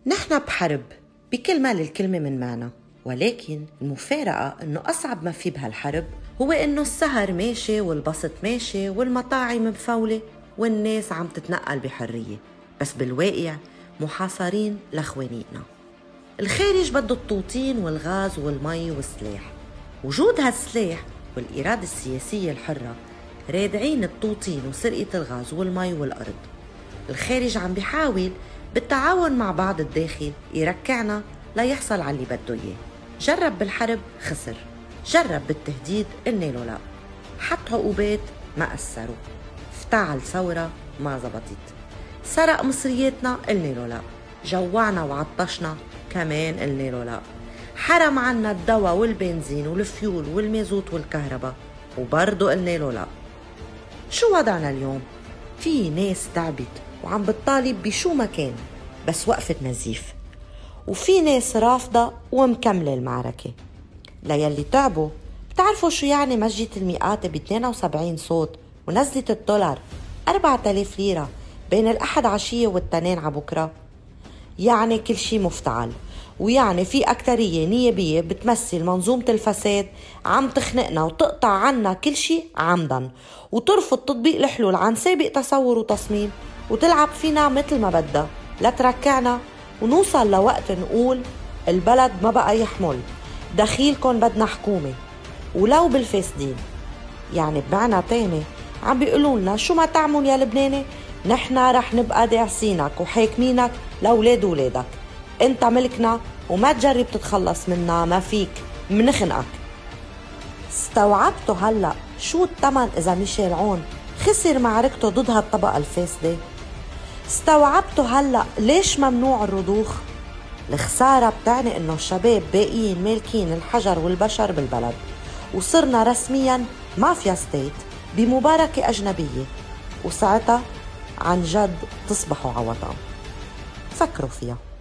نحن بحرب بكل ما للكلمة من معنى، ولكن المفارقة إنه أصعب ما في بهالحرب هو إنه السهر ماشي والبسط ماشي والمطاعم مفولة والناس عم تتنقل بحرية، بس بالواقع محاصرين لخوانيقنا. الخارج بده الطوطين والغاز والمي والسلاح. وجود هالسلاح والإرادة السياسية الحرة رادعين الطوطين وسرقة الغاز والمي والأرض. الخارج عم بيحاول بالتعاون مع بعض الداخل يركعنا ليحصل على اللي بده إياه. جرب بالحرب خسر، جرب بالتهديد قلنا له لا، حط عقوبات ما أثروا، افتعل ثورة ما زبطت، سرق مصرياتنا قلنا له لا، جوعنا وعطشنا كمان قلنا له لا، حرم عنا الدواء والبنزين والفيول والمازوت والكهرباء وبرضه قلنا له لا. شو وضعنا اليوم؟ في ناس تعبت وعم بتطالب بشو مكان بس وقفت نزيف، وفي ناس رافضة ومكملة المعركة. ليلي تعبوا بتعرفوا شو يعني مسجد المئات ب 72 صوت ونزلت الدولار 4000 ليرة بين الأحد عشية والتنين عبكرة؟ يعني كل شي مفتعل، ويعني في أكترية نيابية بتمثل منظومة الفساد عم تخنقنا وتقطع عنا كل شي عمدا، وترفض تطبيق الحلول عن سابق تصور وتصميم، وتلعب فينا مثل ما بدها لتركعنا ونوصل لوقت نقول البلد ما بقى يحمل، دخيلكن بدنا حكومة ولو بالفاسدين. يعني بمعنى تاني عم بيقولوا لنا شو ما تعمل يا لبناني نحنا رح نبقى داعسينك وحاكمينك لأولاد ولادك، انت ملكنا وما تجرب تتخلص منا، ما فيك منخنقك. استوعبتوا هلأ شو الثمن إذا ميشيل عون خسر معركته ضد هالطبقة الفاسدة؟ استوعبتوا هلأ ليش ممنوع الرضوخ؟ الخسارة بتعني إنه الشباب باقيين مالكين الحجر والبشر بالبلد، وصرنا رسمياً مافيا ستيت بمباركة أجنبية، وساعتها عن جد تصبحوا عوطان. فكروا فيها.